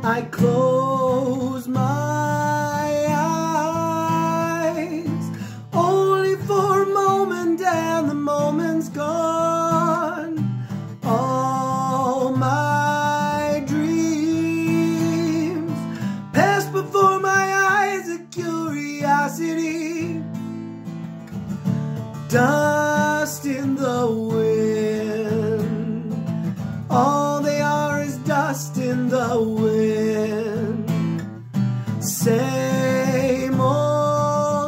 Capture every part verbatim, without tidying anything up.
I close my eyes, only for a moment, and the moment's gone. All my dreams pass before my eyes, a curiosity, dust in the wind. All they are is dust in the wind. Same old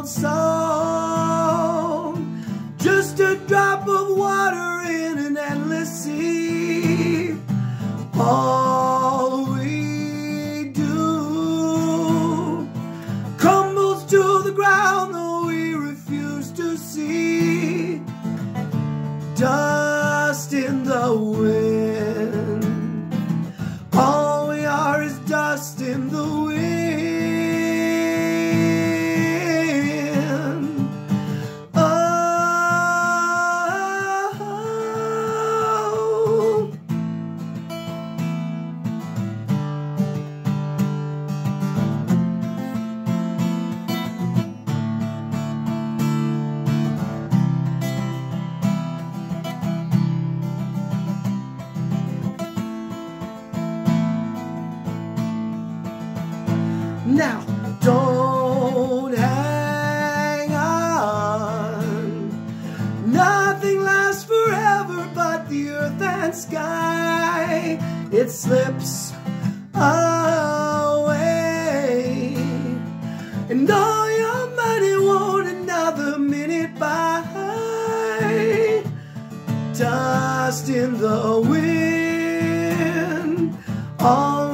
song, just a drop of water in an endless sea. All we do crumbles to the ground, though we refuse to see. Dust in the wind. All we are is dust in the wind. Oh. Now, don't hang on. Nothing lasts forever but the earth and sky. It slips away, and all your money won't another minute buy. Dust in the wind. All